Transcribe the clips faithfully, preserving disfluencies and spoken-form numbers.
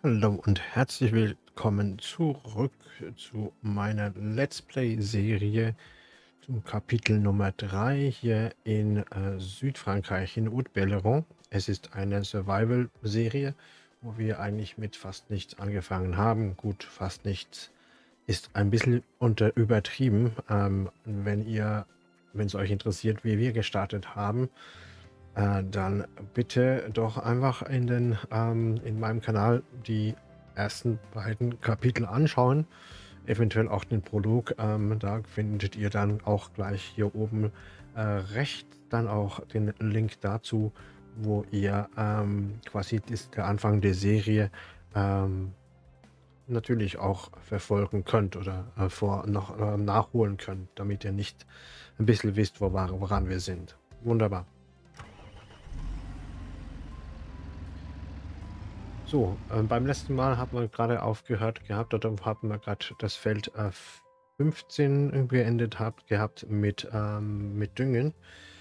Hallo und herzlich willkommen zurück zu meiner Let's Play-Serie zum Kapitel Nummer drei hier in äh, Südfrankreich, in Haute-Belleron. Es ist eine Survival-Serie, wo wir eigentlich mit fast nichts angefangen haben. Gut, fast nichts ist ein bisschen unter übertrieben. Ähm, wenn ihr, wenn es euch interessiert, wie wir gestartet haben, äh, dann bitte doch einfach in den ähm, in meinem Kanal die ersten beiden Kapitel anschauen, eventuell auch den Prolog. Ähm, da findet ihr dann auch gleich hier oben äh, rechts dann auch den Link dazu, wo ihr ähm, quasi das, der Anfang der Serie ähm, natürlich auch verfolgen könnt oder äh, vor noch äh, nachholen könnt, damit ihr nicht ein bisschen wisst, wo, woran wir sind. Wunderbar. So, ähm, beim letzten Mal hat man gerade aufgehört gehabt, oder hatten wir gerade das Feld äh, fünfzehn irgendwie beendet habt, gehabt mit, ähm, mit Düngen.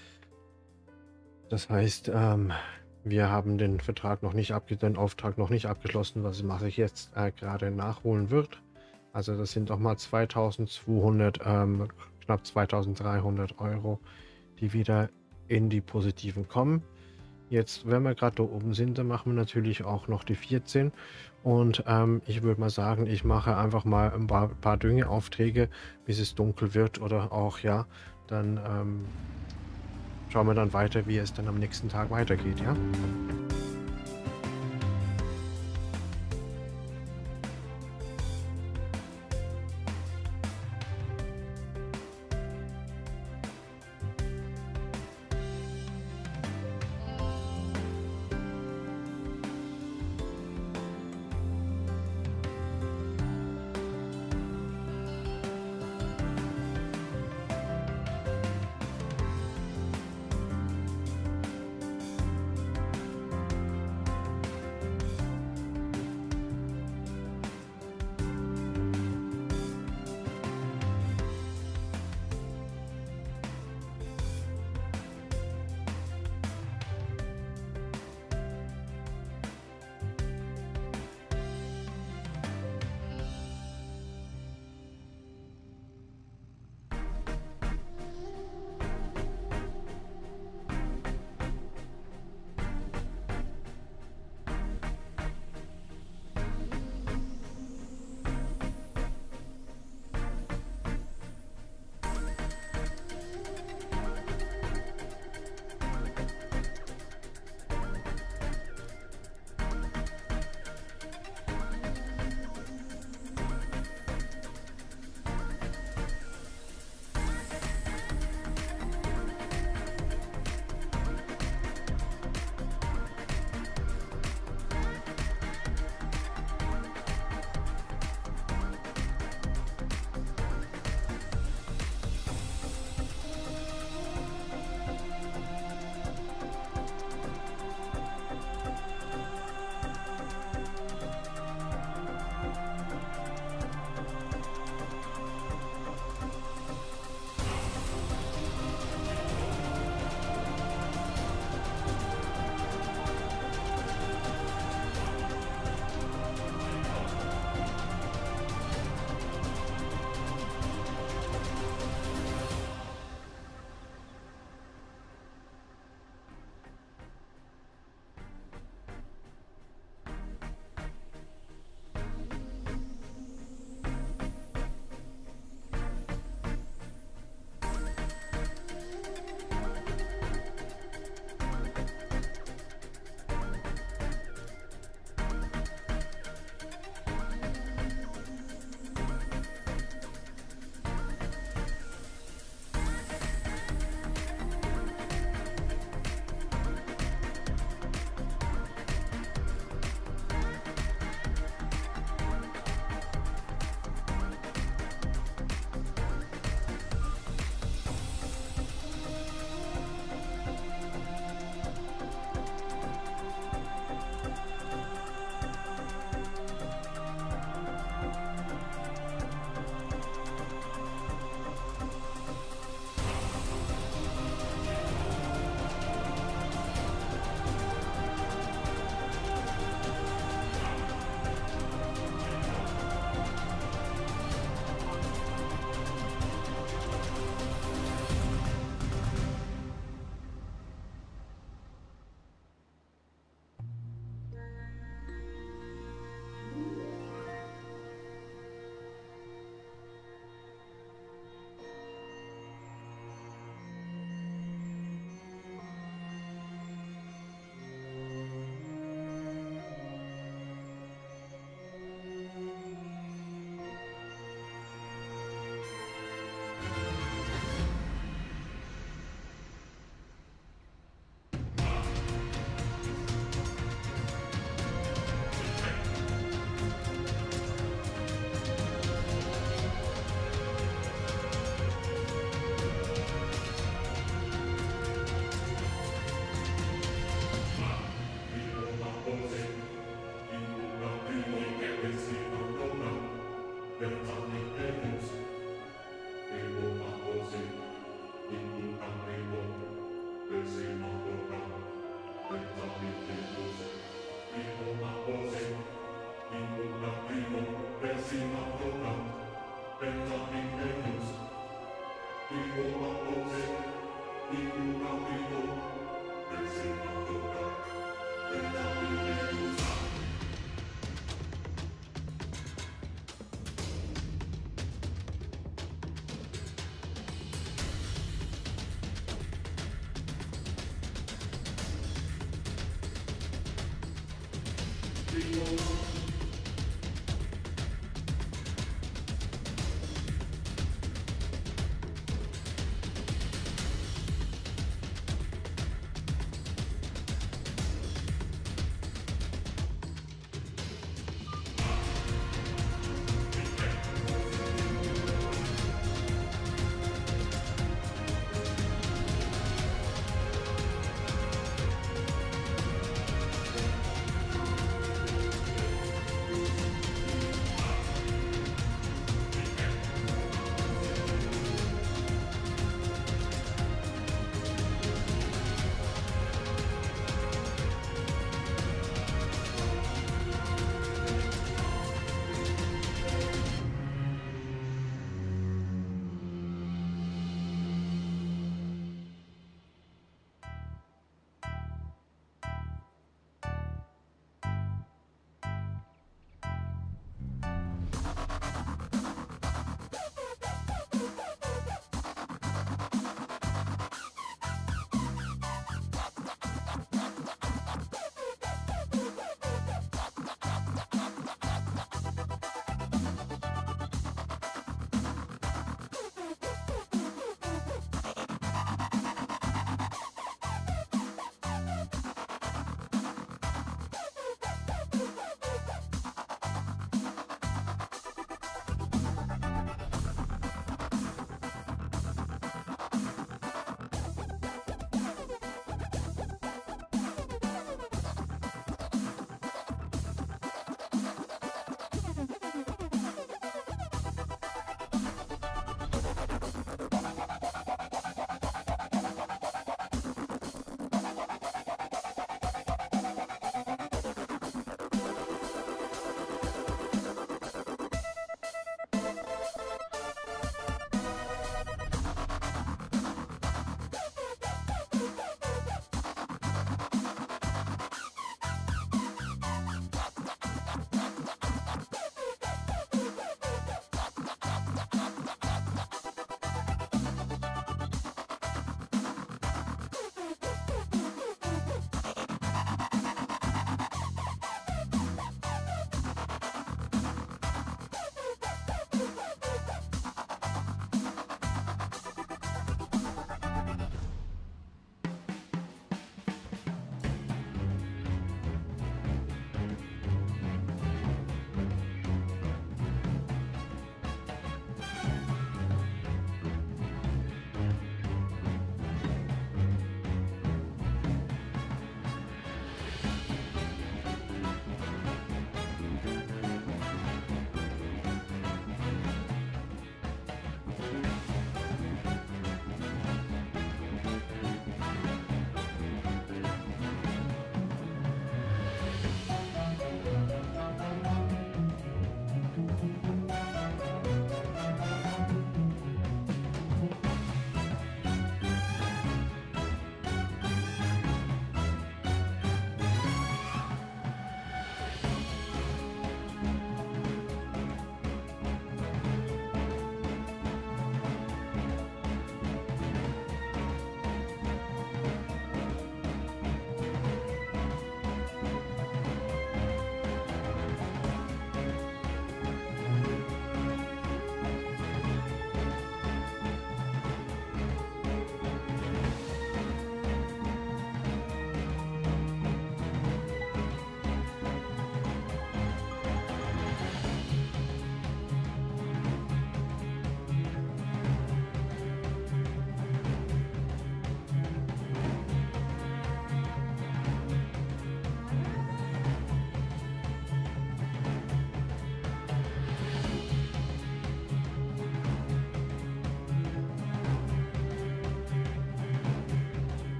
Das heißt, ähm, wir haben den Vertrag noch nicht abge den Auftrag noch nicht abgeschlossen, was mache ich jetzt äh, gerade nachholen wird. Also das sind doch mal zweitausendzweihundert, ähm, knapp zweitausenddreihundert Euro, die wieder in die positiven kommen. Jetzt, wenn wir gerade da oben sind, dann machen wir natürlich auch noch die vierzehn. Und ähm, ich würde mal sagen, ich mache einfach mal ein paar, paar Düngeaufträge, bis es dunkel wird oder auch, ja, dann ähm, schauen wir dann weiter, wie es dann am nächsten Tag weitergeht, ja?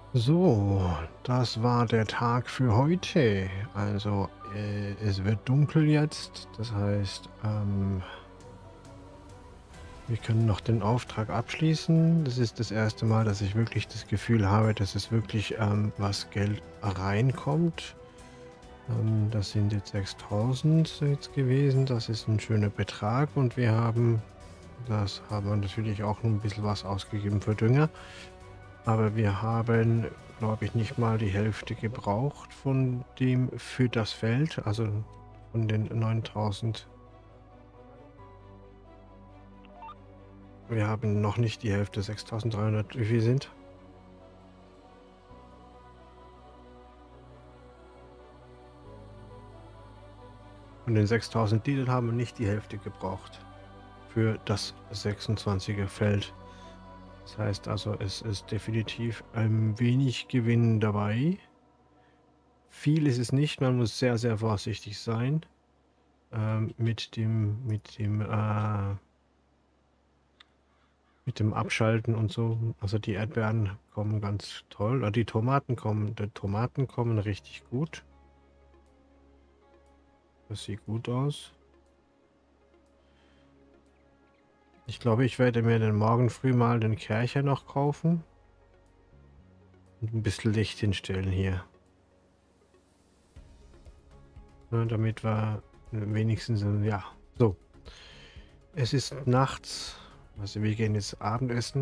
So, das war der Tag für heute. Also, äh, es wird dunkel jetzt. Das heißt, ähm, wir können noch den Auftrag abschließen. Das ist das erste Mal, dass ich wirklich das Gefühl habe, dass es wirklich ähm, was Geld reinkommt. Ähm, das sind jetzt sechstausend jetzt gewesen. Das ist ein schöner Betrag. Und wir haben, das haben wir natürlich auch noch ein bisschen was ausgegeben für Dünger. Aber wir haben, glaube ich, nicht mal die Hälfte gebraucht von dem für das Feld, also von den neuntausend. Wir haben noch nicht die Hälfte, sechstausenddreihundert, wie viel sind? Von den sechstausend Litern haben wir nicht die Hälfte gebraucht für das sechsundzwanziger Feld. Das heißt also, es ist definitiv ein wenig Gewinn dabei. Viel ist es nicht, man muss sehr, sehr vorsichtig sein ähm, mit dem, mit dem, äh, mit dem Abschalten und so. Also die Erdbeeren kommen ganz toll, oder die Tomaten kommen, die Tomaten kommen richtig gut. Das sieht gut aus. Ich glaube, ich werde mir dann morgen früh mal den Kercher noch kaufen. Und ein bisschen Licht hinstellen hier. Ja, damit wir wenigstens, ja, so. Es ist nachts, also wir gehen jetzt Abendessen.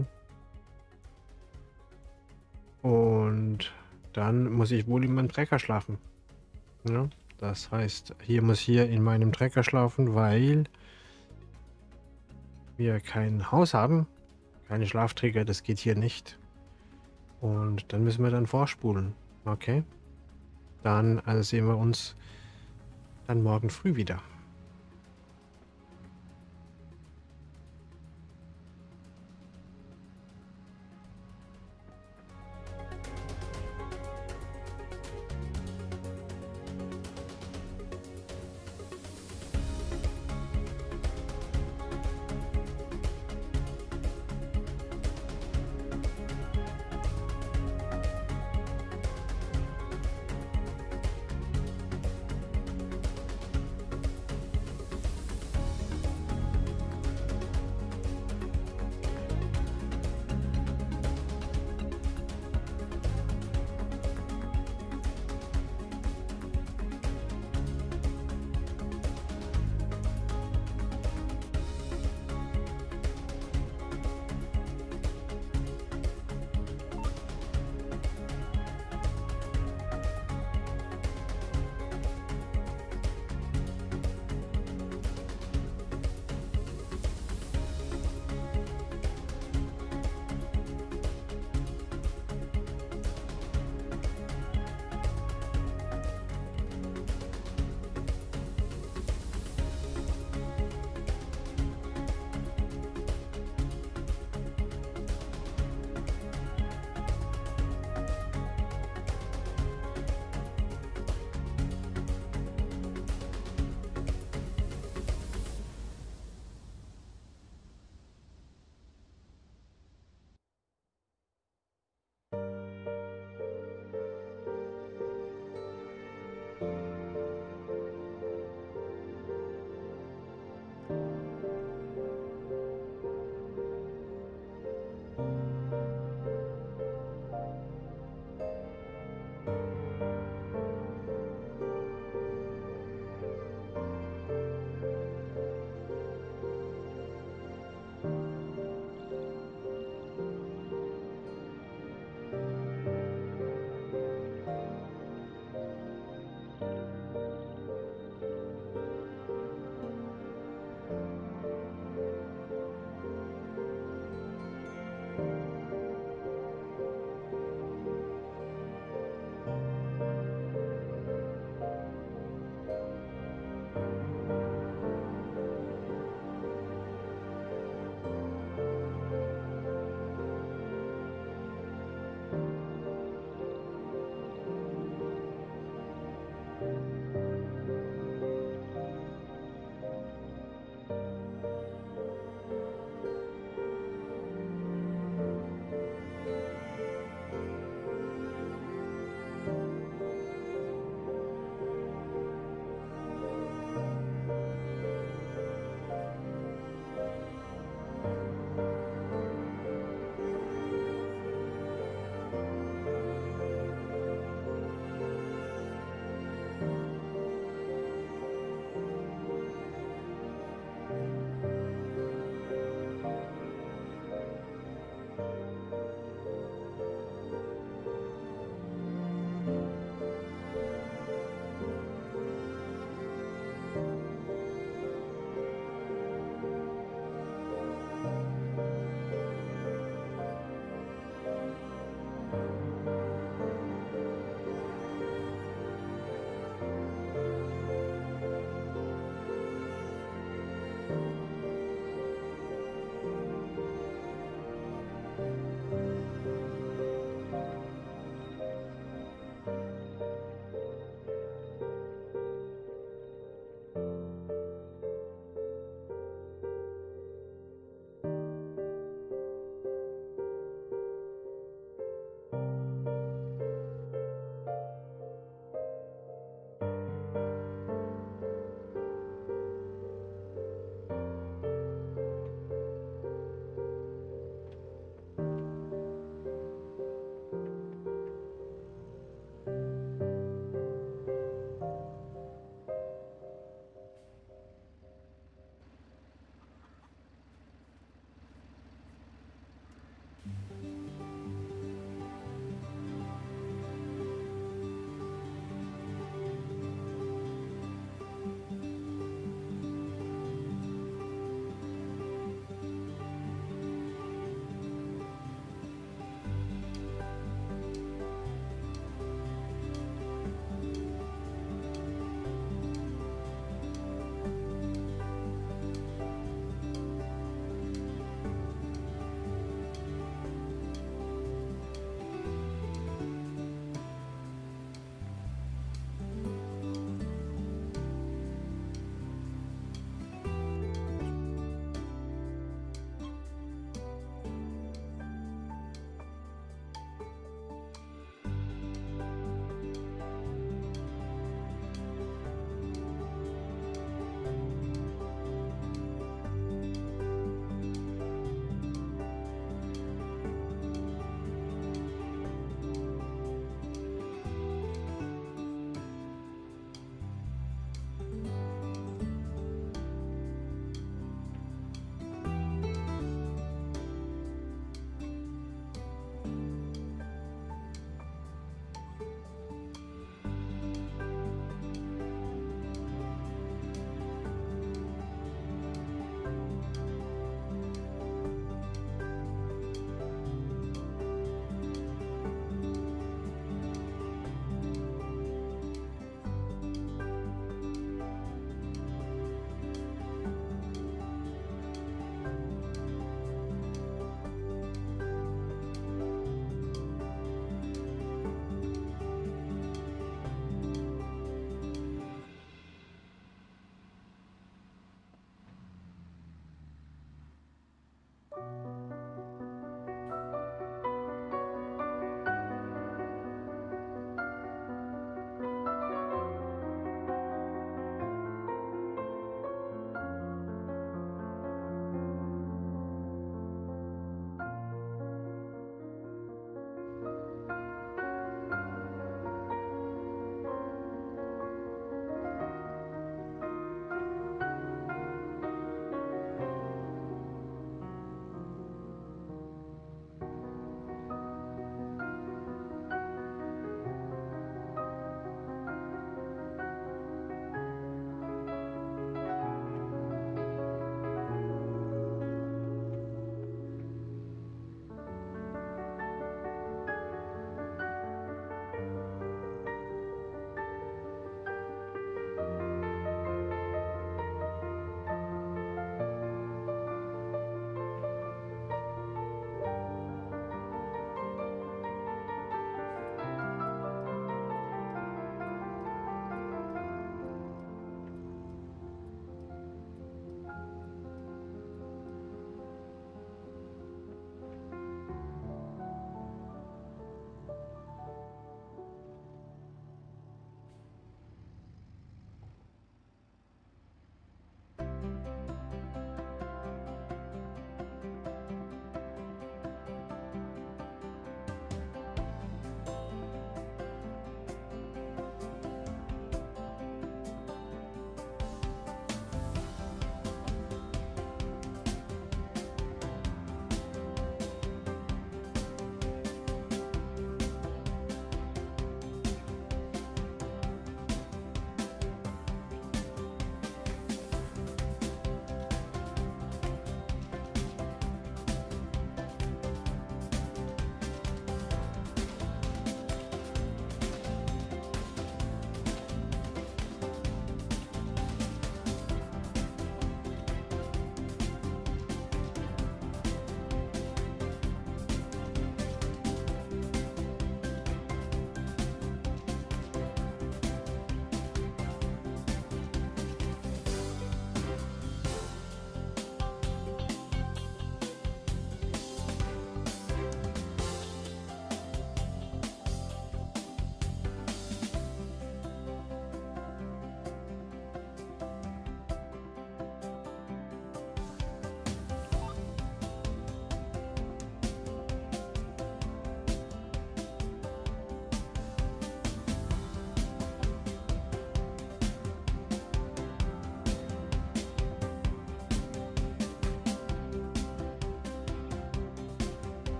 Und dann muss ich wohl in meinem Trecker schlafen. Ja, das heißt, hier muss hier in meinem Trecker schlafen, weil wir kein Haus haben, keine Schlafträger, das geht hier nicht. Und dann müssen wir dann vorspulen. Okay. Dann also sehen wir uns dann morgen früh wieder.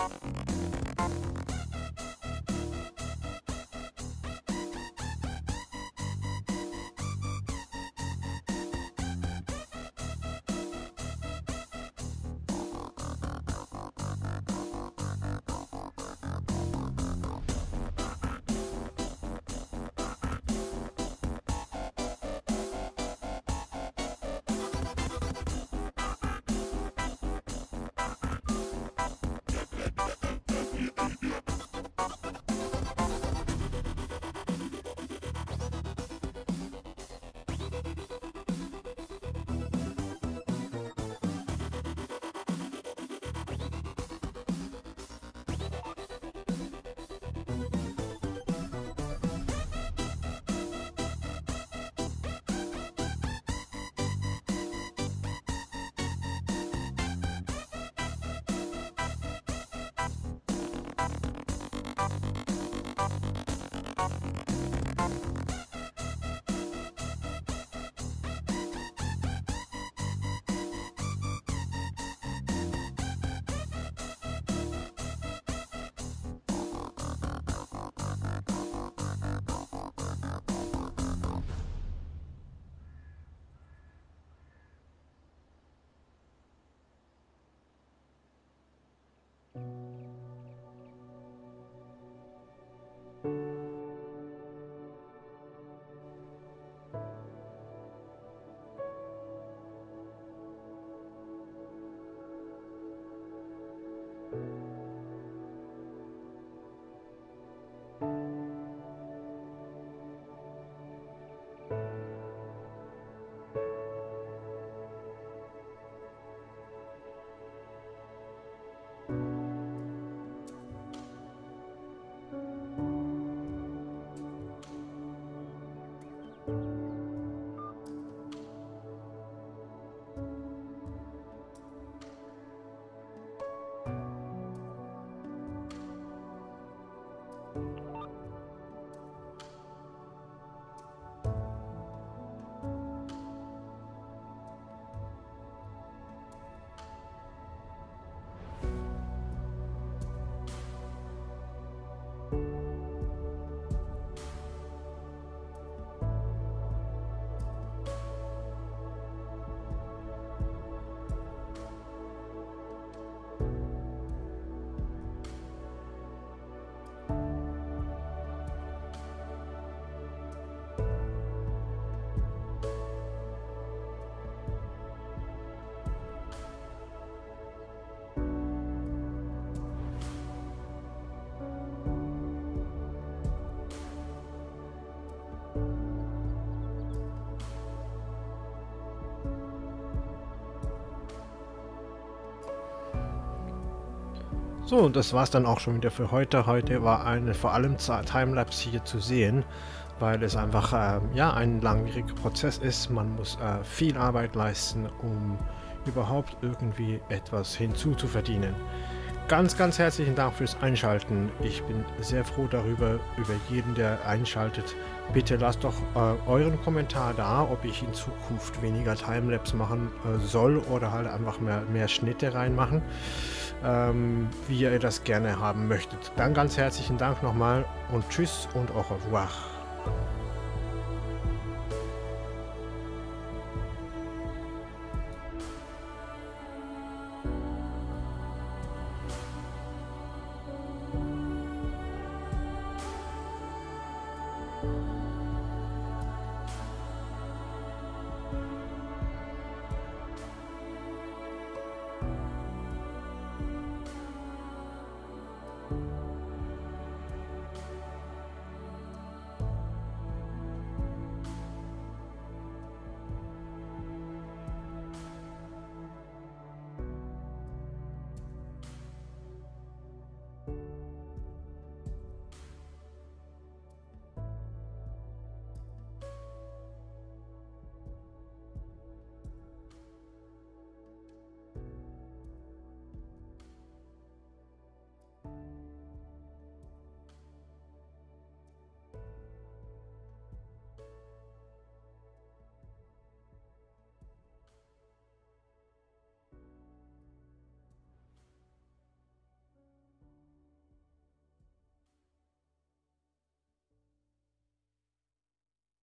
So, und das war es dann auch schon wieder für heute. Heute war eine vor allem Timelapse hier zu sehen, weil es einfach äh, ja, ein langwieriger Prozess ist. Man muss äh, viel Arbeit leisten, um überhaupt irgendwie etwas hinzuzuverdienen. Ganz, ganz herzlichen Dank fürs Einschalten. Ich bin sehr froh darüber, über jeden, der einschaltet. Bitte lasst doch äh, euren Kommentar da, ob ich in Zukunft weniger Timelapse machen äh, soll oder halt einfach mehr, mehr Schnitte reinmachen, ähm, wie ihr das gerne haben möchtet. Dann ganz herzlichen Dank nochmal und tschüss und au revoir.